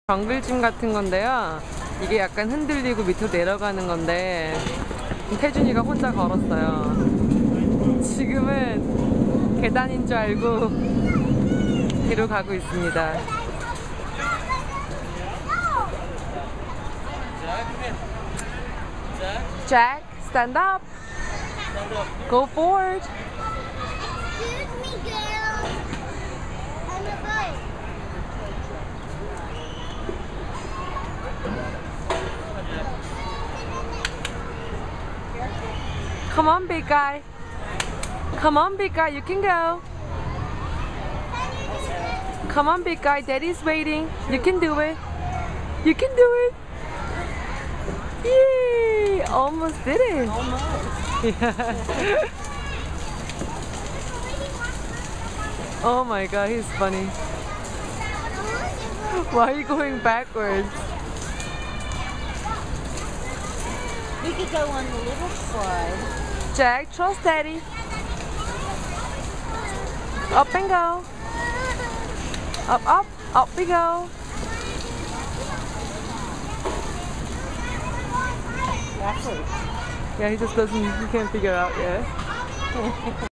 정글짐 같은 건데요. 이게 약간 흔들리고 밑으로 내려가는 건데 태준이가 혼자 걸었어요. 지금은 계단인 줄 알고 뒤로 가고 있습니다. Jack, stand up. Go forward. Excuse me, girl. I'm a boy. Come on, big guy. Come on, big guy. You can go. Come on, big guy. Daddy's waiting. You can do it. You can do it. Yay! Almost did it. Yeah. Oh my god, he's funny. Why are you going backwards? We could go on the little slide. Jack, trust Daddy. Up and go. Up, up, up we go. Backwards. Yeah, he just doesn't, he can't figure it out yet.